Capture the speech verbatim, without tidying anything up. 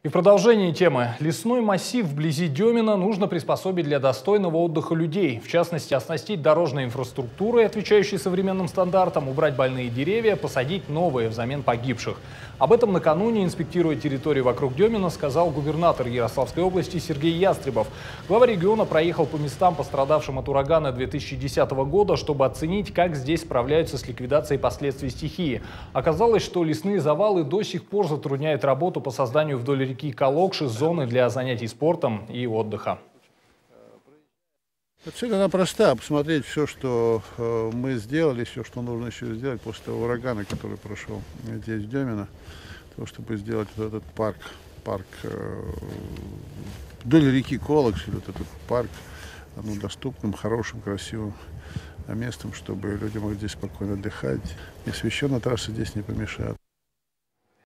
И в продолжении темы. Лесной массив вблизи Демина нужно приспособить для достойного отдыха людей. В частности, оснастить дорожной инфраструктурой, отвечающей современным стандартам, убрать больные деревья, посадить новые взамен погибших. Об этом накануне, инспектируя территорию вокруг Демина, сказал губернатор Ярославской области Сергей Ястребов. Глава региона проехал по местам, пострадавшим от урагана две тысячи десятого года, чтобы оценить, как здесь справляются с ликвидацией последствий стихии. Оказалось, что лесные завалы до сих пор затрудняют работу по созданию вдоль реки реки Калокши зоны для занятий спортом и отдыха. Цель она проста: посмотреть все, что э, мы сделали, все, что нужно еще сделать после того урагана, который прошел здесь в Демино, того, чтобы сделать вот этот парк, парк э, вдоль реки Калокши, вот этот парк, ну, доступным, хорошим, красивым местом, чтобы люди могли здесь спокойно отдыхать. И освещенная трасса здесь не помешает.